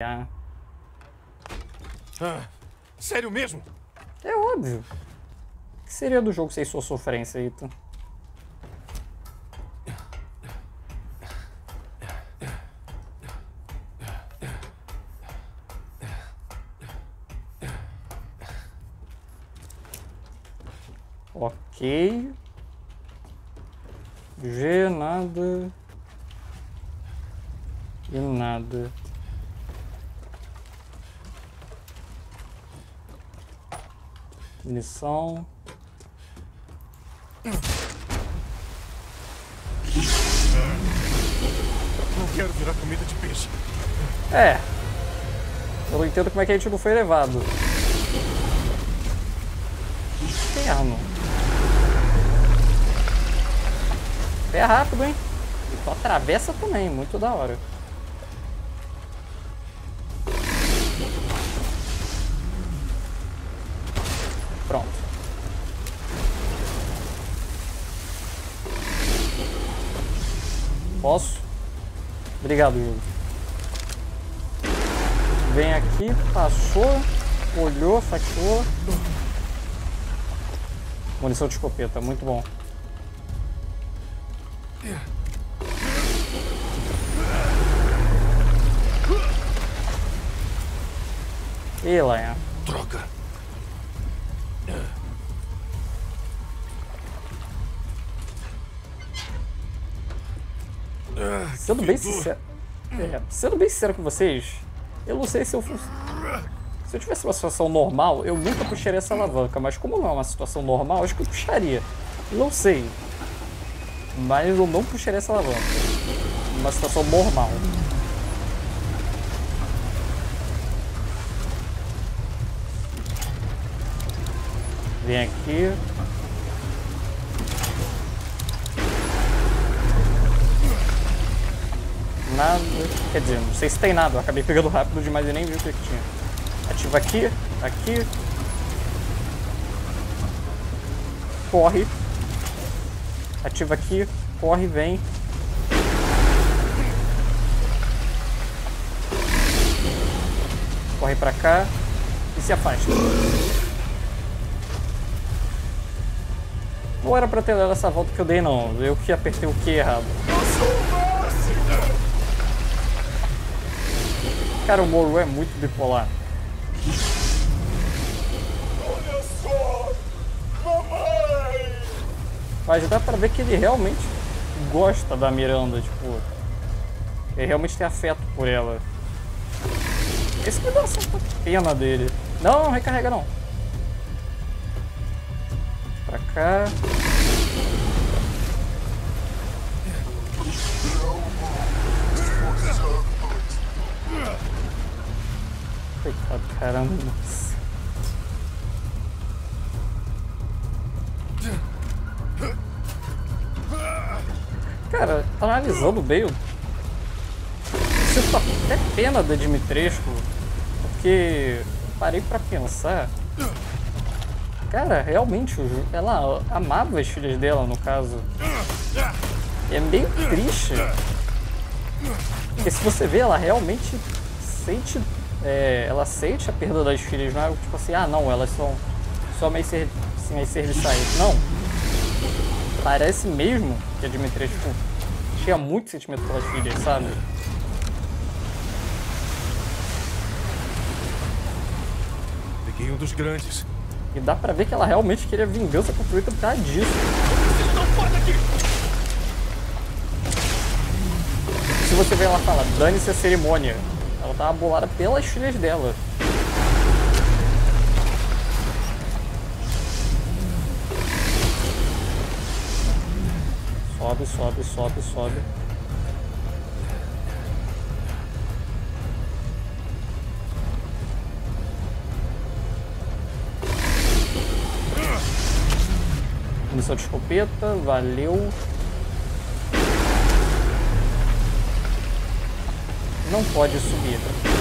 Ah, sério mesmo? é óbvio. O que seria do jogo sem sua sofrência, Ethan? Ok. G, nada. E nada. Munição. Não quero virar comida de peixe. É. Eu não entendo como é que a gente não foi levado. Inferno. É rápido, hein? E tu atravessa também, muito da hora. Pronto. Posso? Obrigado, jogo. Vem aqui, passou, olhou, fatiou. Munição de escopeta, muito bom. E lá, Droga. Sendo bem sincero, sendo bem sincero com vocês, eu não sei se eu fosse. Se eu tivesse uma situação normal, eu nunca puxaria essa alavanca, mas como não é uma situação normal, acho que eu puxaria. Não sei. Mas eu não puxaria essa alavanca. Uma situação normal. Vem aqui. Nada. Quer dizer, não sei se tem nada. Eu acabei pegando rápido demais e nem vi o que tinha. Ativa aqui. Aqui. Corre. Ativa aqui. Corre, vem. Corre pra cá. E se afasta. Não era pra ter dado essa volta que eu dei, não. Eu que apertei o Q errado. Cara, o Moru é muito bipolar. Olha só! Mamãe! Mas dá pra ver que ele realmente gosta da Miranda, tipo... Ele realmente tem afeto por ela. Esse me dá uma certa pena dele. Não, não recarrega não. Pra cá. Coitado, caramba. Nossa. Cara, analisando bem, eu sinto até pena da Dimitrescu, porque parei pra pensar. Cara, realmente, ela amava as filhas dela, no caso. E é meio triste. Porque se você vê, ela realmente sente... ela sente a perda das filhas, não é tipo assim, ah não, elas são só meio serviçais. Não. Parece mesmo que a Dimitrescu tinha muito sentimento pelas filhas, sabe? Peguei um dos grandes. E dá pra ver que ela realmente queria vingança contra o Ethan por causa disso. Vocês não podem aqui! Se você vê ela falar, dane-se a cerimônia, ela tava bolada pelas filhas dela. Sobe, sobe, sobe, sobe. Munição de escopeta, valeu. Não pode subir.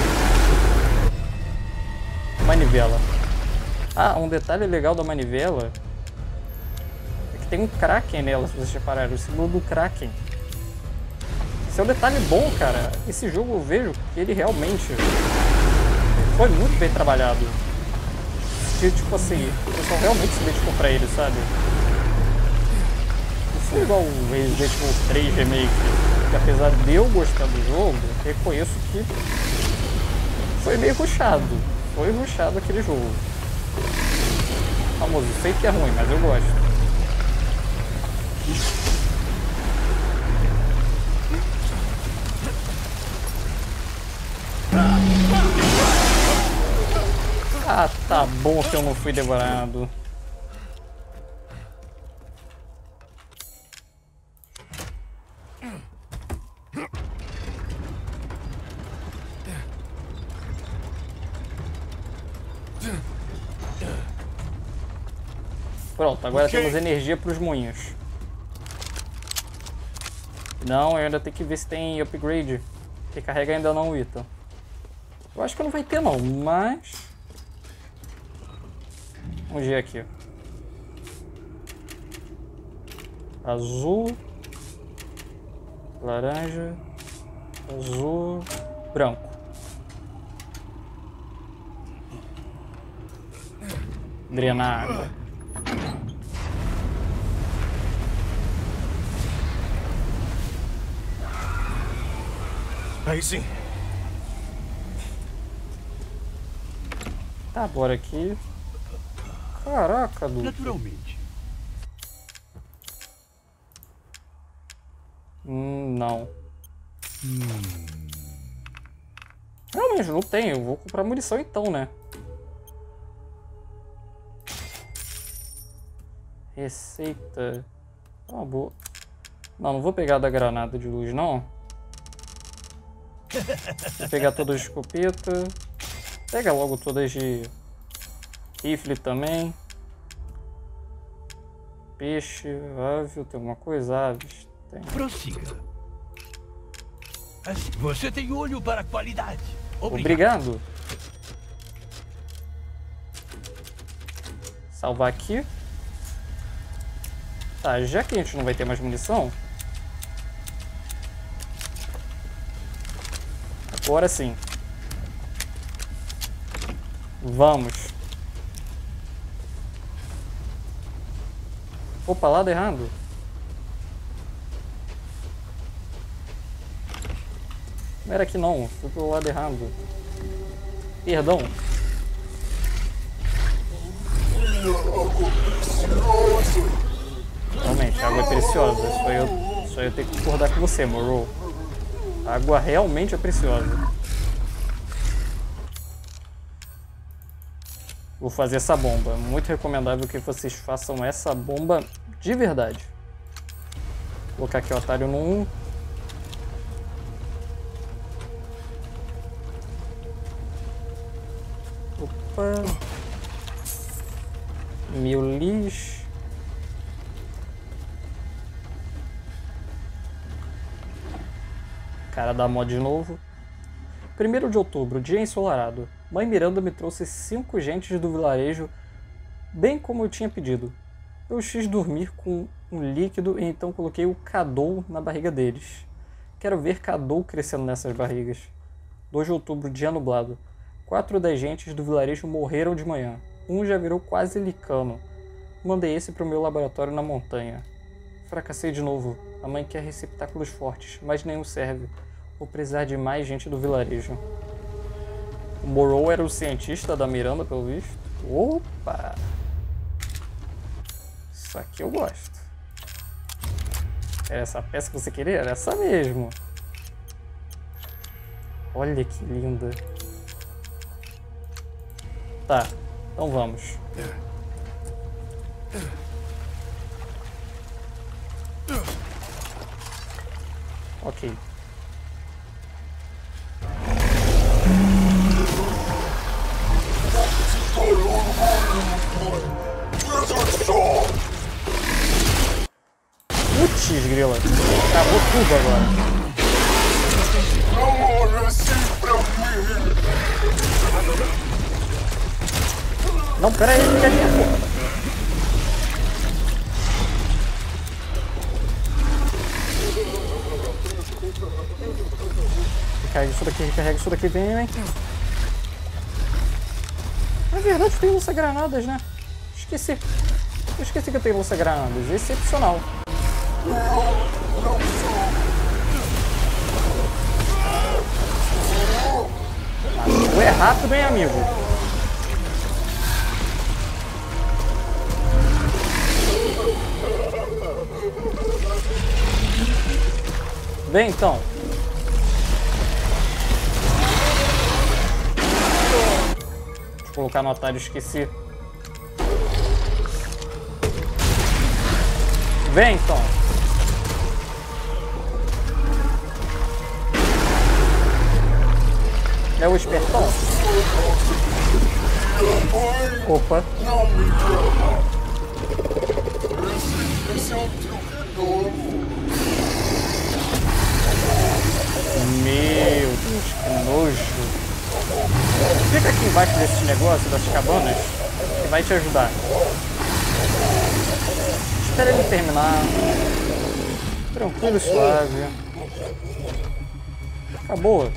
Manivela. Ah, um detalhe legal da manivela é que tem um Kraken nela, se vocês repararam. O símbolo do Kraken. Esse é um detalhe bom, cara. Esse jogo eu vejo que ele realmente foi muito bem trabalhado. Tipo assim, o pessoal realmente se dedicou pra ele, sabe? Não foi igual o Resident Evil 3 Remake, que apesar de eu gostar do jogo, reconheço que foi meio rushado. Foi rushado aquele jogo. Famoso, sei que é ruim, mas eu gosto. Ah, tá bom que eu não fui devorado. Pronto, agora temos energia para os moinhos. Não, eu ainda tenho que ver se tem upgrade. Recarrega ainda não, Ethan. Eu acho que não vai ter não, mas... Vamos ver aqui. Azul. Laranja. Azul. Branco. Drenar água. Aí sim. Tá, bora aqui. Caraca, Duque. Naturalmente. Não. Realmente, não tenho. Eu vou comprar munição então, né? Receita. Tá boa. Não, não vou pegar da granada de luz, não. Vou pegar todas de escopeta. Pega logo todas de rifle também. Peixe, ave, tem alguma coisa? Aves. Tem. Prossiga. Assim, você tem olho para a qualidade. Obrigado. Salvar aqui. Tá, já que a gente não vai ter mais munição. Agora sim. Vamos. Opa, lado errado. Não era aqui não, fui pro lado errado. Perdão. Realmente, a água é preciosa. Só eu tenho que concordar com você, Morrow. A água realmente é preciosa. Vou fazer essa bomba. Muito recomendável que vocês façam essa bomba de verdade. Vou colocar aqui o atalho no 1. Opa. 1000 lis. Cara da mod de novo. 1º de outubro, dia ensolarado. Mãe Miranda me trouxe 5 gentes do vilarejo, bem como eu tinha pedido. Eu quis dormir com um líquido e então coloquei o Cadou na barriga deles. Quero ver Cadou crescendo nessas barrigas. 2 de outubro, dia nublado. 4 das gentes do vilarejo morreram de manhã. Um já virou quase licano. Mandei esse para o meu laboratório na montanha. Fracassei de novo. A mãe quer receptáculos fortes, mas nenhum serve. Vou precisar de mais gente do vilarejo. O Morrow era o cientista da Miranda, pelo visto. Opa! Isso aqui eu gosto. Era essa peça que você queria? Era essa mesmo. Olha que linda. Tá, então vamos. Ok. Putz, grila. Acabou tudo agora. Não, pera aí, porra. recarrega isso daqui, recarrega isso daqui, vem. Na verdade tem lança-granadas, né? Esqueci. Eu esqueci que eu tenho lança-granadas. Excepcional. Tu é rápido, hein, amigo? Vem, então. Deixa eu colocar no atalho, esqueci. Vem, então. É o espertão? Opa. Esse é um truque novo. Meu Deus, que nojo. Fica aqui embaixo desse negócio, das cabanas, que vai te ajudar. Espera ele terminar. Tranquilo e suave. Acabou.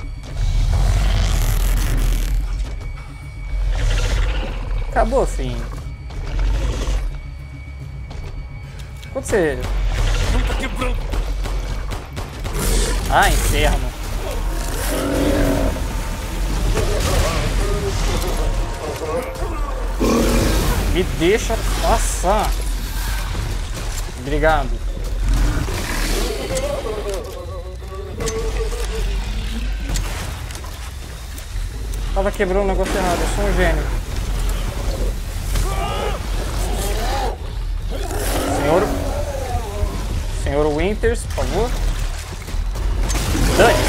Acabou, fim. Quando você... Não tá quebrando. Ah, inferno. Me deixa passar. Obrigado. Tava quebrando um negócio errado, eu sou um gênio. Senhor Winters, por favor. Dane.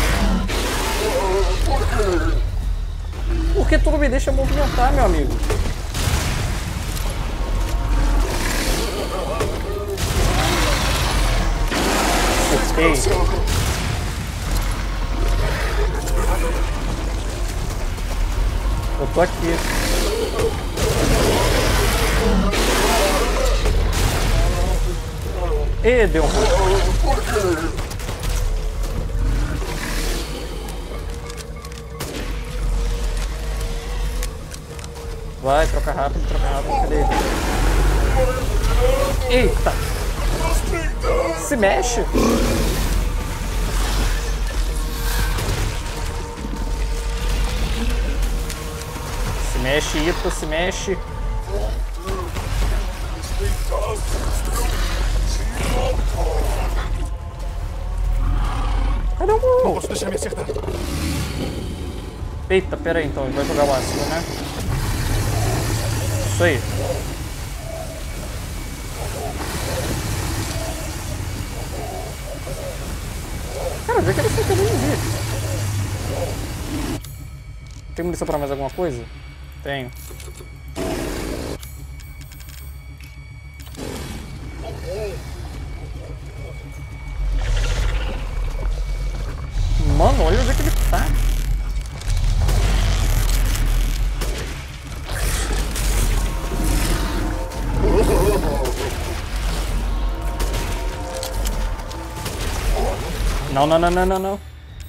Porque tudo me deixa movimentar, meu amigo. Ok. Eu tô aqui. E deu ruim. Vai, troca rápido, cadê ele? Eita! Se mexe! Se mexe, Ito, se mexe! Cadê o... Não posso deixar me acertar. Eita, pera aí então, ele vai jogar o ácido, né? Isso aí. Cara, vê que ele foi nem vi. Tem munição pra mais alguma coisa? Tenho. Mano, olha onde é que ele tá. Não, não, não, não, não, não.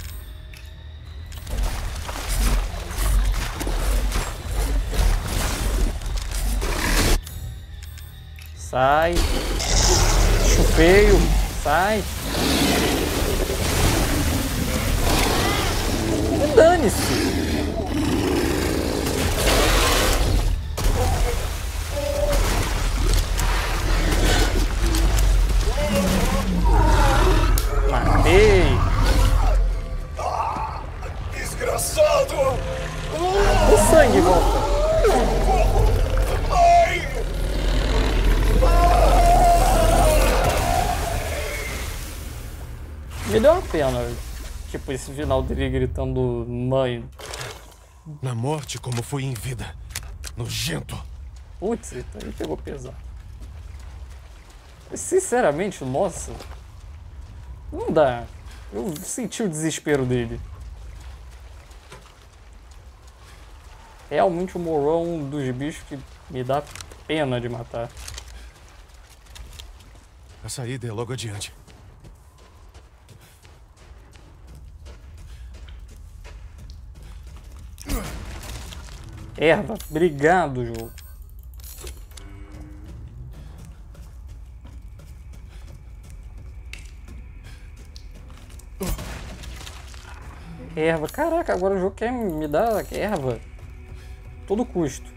Sai. Chupeio. Sai. Dane-se. Matei. Desgraçado! O sangue volta. Me deu uma pena. Tipo, esse final dele gritando mãe. Na morte, como foi em vida. Nojento. Putz, aí pegou pesado. Sinceramente, nossa. Não dá. Eu senti o desespero dele. Realmente o Morro é um dos bichos que me dá pena de matar. A saída é logo adiante. Erva, obrigado, jogo. Erva, caraca, agora o jogo quer me dar erva. Todo custo.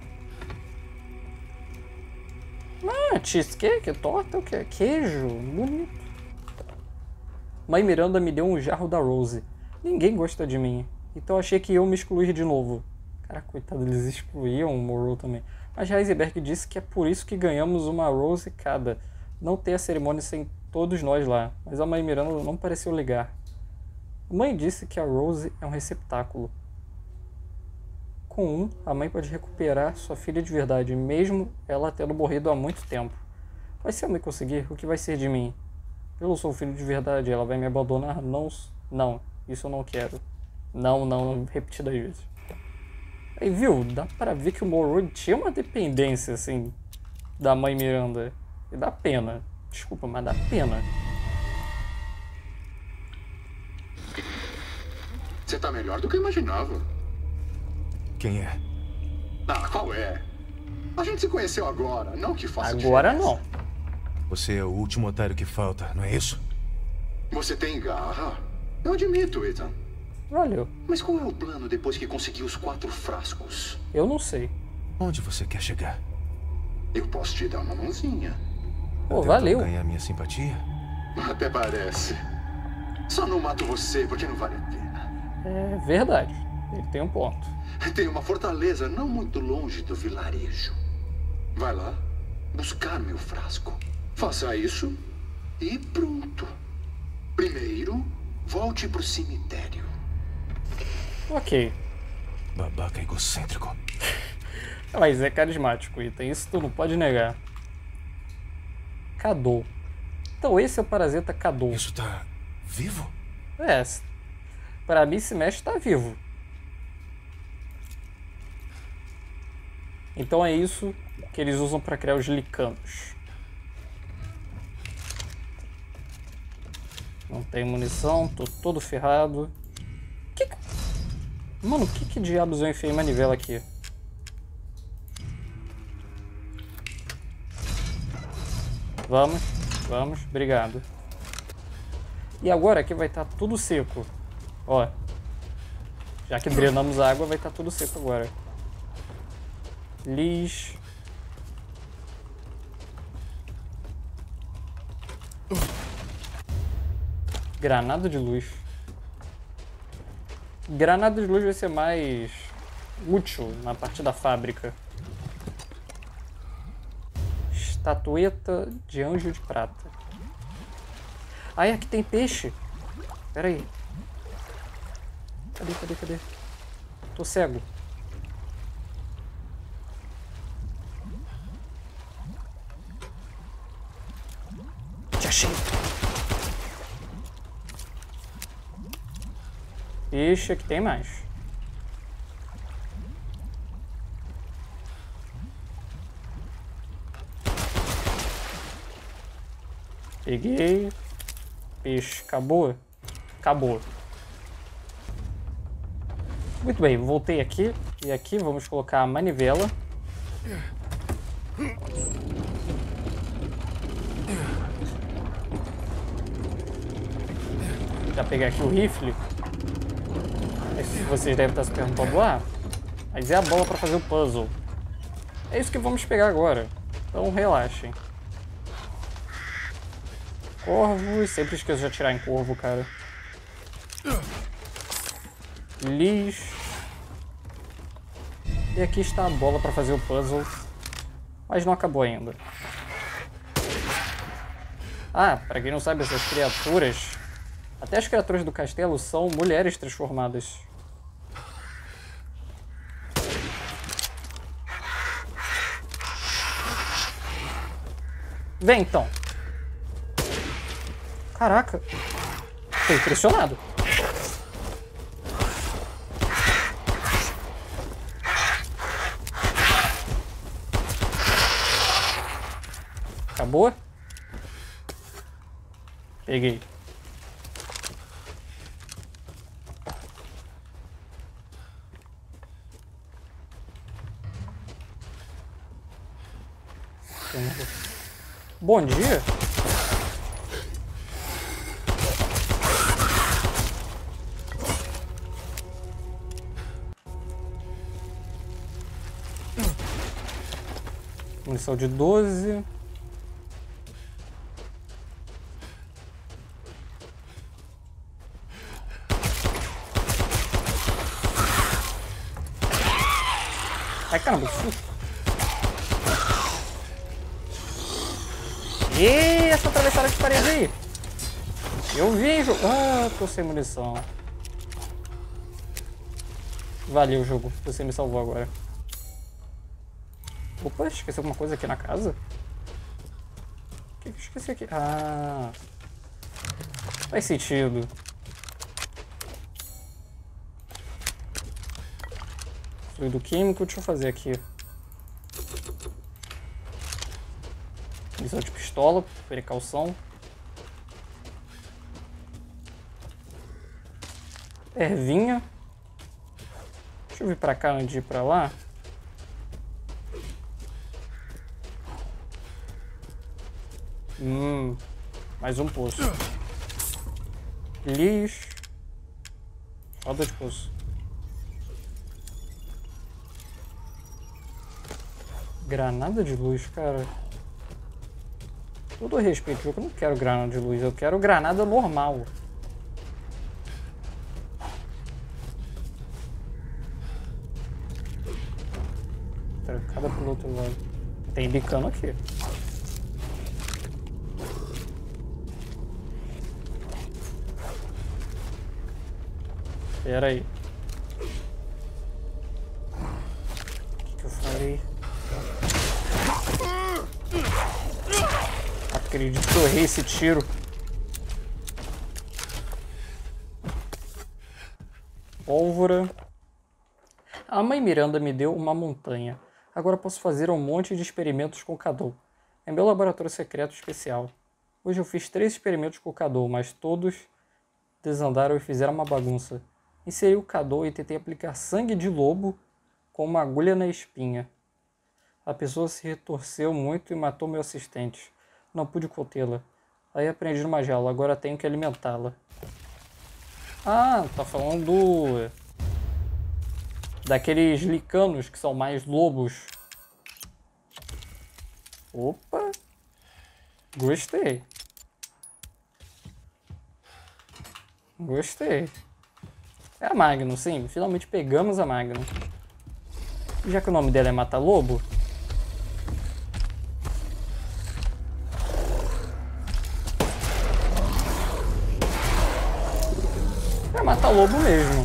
Ah, cheesecake, torta, o que? Queijo, bonito. Mãe Miranda me deu um jarro da Rose. Ninguém gosta de mim, então achei que eu me excluir de novo. Caraca, coitado, eles excluíam o Morrow também. Mas Heisenberg disse que é por isso que ganhamos uma Rose cada. Não ter a cerimônia sem todos nós lá. Mas a Mãe Miranda não pareceu ligar. A mãe disse que a Rose é um receptáculo. Com um, a mãe pode recuperar sua filha de verdade, mesmo ela tendo morrido há muito tempo. Mas se a mãe conseguir, o que vai ser de mim? Eu não sou o filho de verdade, ela vai me abandonar? Não, isso eu não quero. Não, repetidas vezes. Aí, viu, dá pra ver que o Morrow tinha uma dependência, assim, da Mãe Miranda. E dá pena. Desculpa, mas dá pena. Você tá melhor do que eu imaginava. Quem é? Ah, qual é? A gente se conheceu agora, não que faça Agora diferença. não. Você é o último otário que falta, não é isso? Você tem garra. Eu admito, Ethan. Valeu. Mas qual é o plano depois que conseguir os 4 frascos? Eu não sei. Onde você quer chegar? Eu posso te dar uma mãozinha. Pô, Tentou valeu. ganhar minha simpatia? Até parece. Só não mato você porque não vale a pena. É verdade. Ele tem um ponto. Tem uma fortaleza não muito longe do vilarejo. Vai lá, buscar meu frasco. Faça isso e pronto. Primeiro, volte pro cemitério. Ok. Babaca egocêntrico. Mas é carismático, Ethan. Isso tu não pode negar. Cadô. Então esse é o parasita Cadô. Isso tá vivo? É. Pra mim esse mexe tá vivo. Então é isso que eles usam pra criar os licanos. Não tem munição, tô todo ferrado. Mano, que diabos eu enfiei manivela aqui? Vamos, obrigado. E agora aqui vai estar tudo seco. Ó. Já que drenamos a água, vai estar tudo seco agora. Lixo. Granada de luz. Granada de luz vai ser mais útil na parte da fábrica. Estatueta de anjo de prata. Ai, aqui tem peixe. Pera aí. Cadê? Tô cego. Te achei. Ixi, aqui tem mais. Peguei. Peixe. Acabou? Acabou. Muito bem, voltei aqui. E aqui vamos colocar a manivela. Já peguei aqui o rifle. Vocês devem estar se perguntando lá. Mas é a bola para fazer o puzzle. É isso que vamos pegar agora. Então relaxem. Corvos. Sempre esqueço de atirar em corvo, cara. Lixo. E aqui está a bola para fazer o puzzle. Mas não acabou ainda. Ah, para quem não sabe, essas criaturas... Até as criaturas do castelo são mulheres transformadas. Vem, então. Caraca. Tô impressionado. Acabou? Peguei. estômago. Bom dia? Munição de 12. Ai, caramba, que susto. E essa atravessada de parede aí? Eu vi, jogo. Ah, tô sem munição. Valeu, jogo. Você me salvou agora. Opa, esqueci alguma coisa aqui na casa? O que eu esqueci aqui? Ah. Faz sentido. Fluido químico, deixa eu fazer aqui. Munição de pistola, precaução. Ervinha. Deixa eu vir pra cá antes de ir pra lá. Mais um poço. Lixo. Roda de poço. Granada de luz, cara. Todo respeito, eu não quero granada de luz, eu quero granada normal. Trancada pro outro lado. Tem bicano aqui. Pera aí. O que eu falei? Acredito que eu errei esse tiro. Pólvora. A mãe Miranda me deu uma montanha. Agora posso fazer um monte de experimentos com o Cadou. É meu laboratório secreto especial. Hoje eu fiz 3 experimentos com o Cadou, mas todos desandaram e fizeram uma bagunça. Inseri o Cadou e tentei aplicar sangue de lobo com uma agulha na espinha. A pessoa se retorceu muito e matou meu assistente. Não pude contê-la. Aí aprendi numa jaula, agora tenho que alimentá-la. Ah, tá falando daqueles licanos que são mais lobos. Opa! Gostei. Gostei. É a Magnum, sim. Finalmente pegamos a Magnum. Já que o nome dela é Mata-Lobo. É Mata-Lobo mesmo.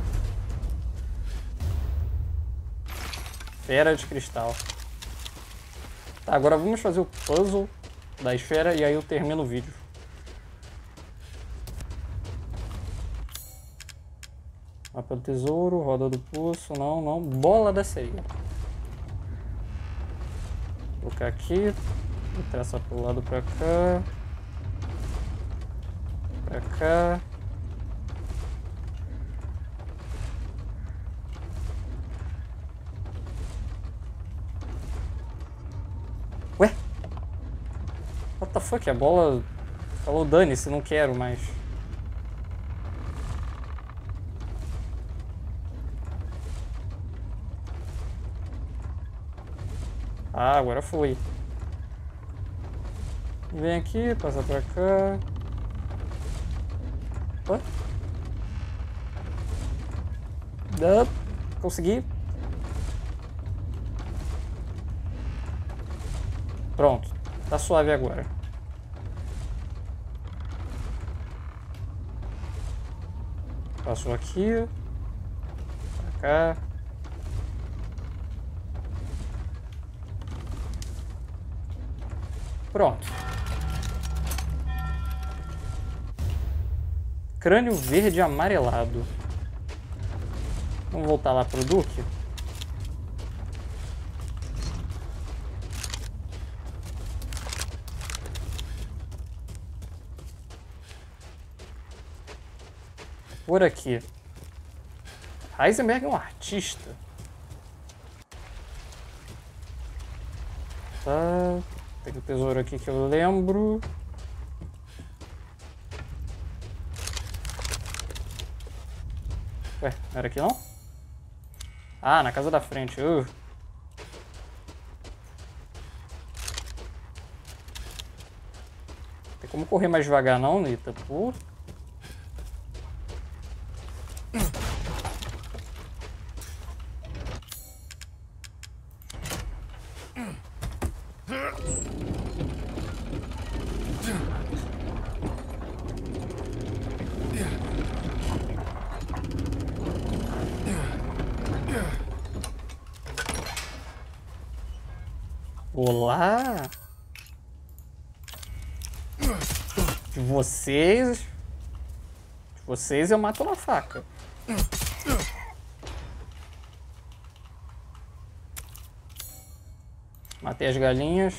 Esfera de cristal. Tá, agora vamos fazer o puzzle da esfera e aí eu termino o vídeo. Mapa do tesouro, roda do poço, não. Bola da sereia. Vou colocar aqui. Vou traçar pro lado pra cá. Pra cá. Ué? What the fuck? A bola falou dane-se, não quero mais. Ah, agora foi. Vem aqui, passa pra cá. Opa. Consegui. Pronto. Tá suave agora. Passou aqui. Pra cá. Pronto. Crânio verde amarelado. Vamos voltar lá pro Duque. Por aqui. Heisenberg é um artista. Tá. Tem o tesouro aqui que eu lembro. Ué, não era aqui não? Ah, na casa da frente. Tem como correr mais devagar não, Nita? Pô. Olá! De vocês eu mato na faca. Matei as galinhas.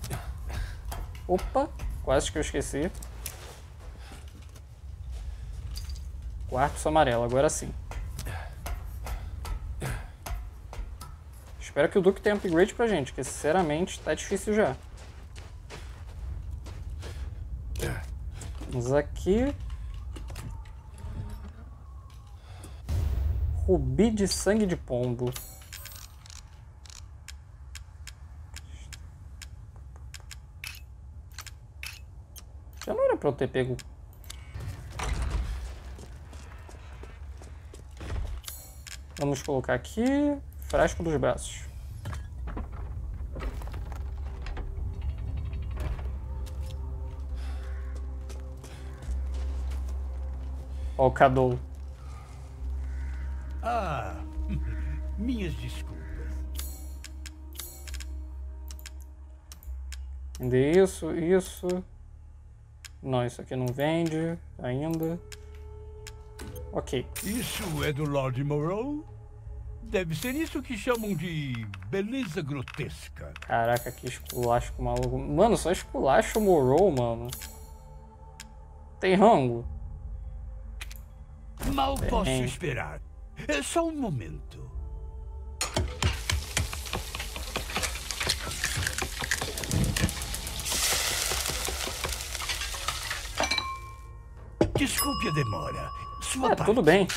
Opa, quase que eu esqueci. Quartzo amarelo, agora sim. Espero que o Duque tenha upgrade pra gente, que sinceramente tá difícil já. Vamos aqui. Rubi de sangue de pombo. Já não era pra eu ter pego. Vamos colocar aqui. Frasco dos braços. Ó o Cadou. Ah, minhas desculpas. Vende isso, isso. Não, isso aqui não vende ainda. Ok. Isso é do Lord Moreau? Deve ser isso que chamam de beleza grotesca. Caraca, que esculacho com o maluco. Mano, só esculacho o Moreau, mano. Tem rango? Mal posso esperar. É só um momento. Desculpe a demora. Sua parte. Tudo bem.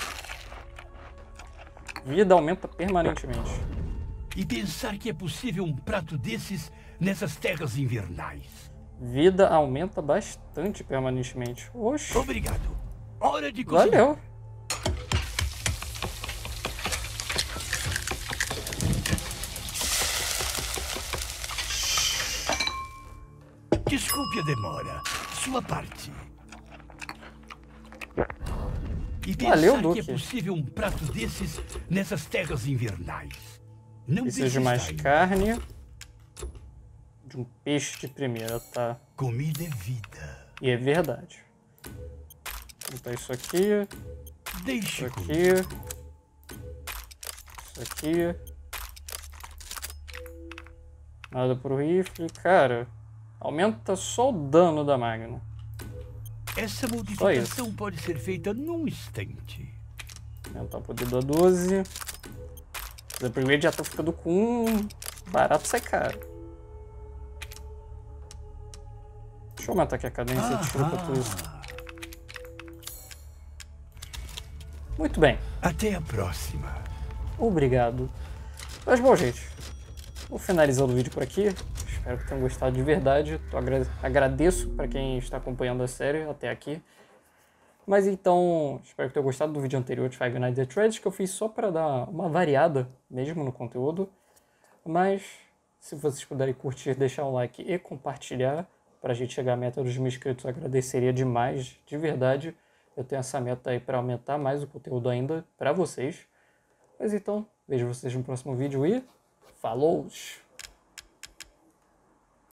Vida aumenta permanentemente. E pensar que é possível um prato desses nessas terras invernais. Vida aumenta bastante permanentemente. Oxi. Obrigado. Hora de cozinhar. Valeu. Desculpe a demora. Sua parte. E Valeu, pensar Duque. que é possível um prato desses nessas terras invernais. Não Preciso de mais carne. De um peixe de primeira, tá? Comida é vida. E é verdade. Vou botar isso aqui. Deixe Isso comigo. aqui. Isso aqui. Nada pro rifle. Cara, aumenta só o dano da Magna. Essa modificação pode ser feita num instante. Aumentar o poder da 12. Os upgrades já estão ficando com barato sai caro. Deixa eu aumentar aqui a cadência, desculpa por isso. Muito bem. Até a próxima. Obrigado. Mas bom, gente, vou finalizando o vídeo por aqui. Espero que tenham gostado de verdade. Agradeço para quem está acompanhando a série até aqui. Mas então, espero que tenham gostado do vídeo anterior de Five Nights at Freddy's, que eu fiz só para dar uma variada mesmo no conteúdo. Mas, se vocês puderem curtir, deixar um like e compartilhar para a gente chegar à meta dos 1000 inscritos, eu agradeceria demais, de verdade. Eu tenho essa meta aí para aumentar mais o conteúdo ainda para vocês. Mas então, vejo vocês no próximo vídeo e falou!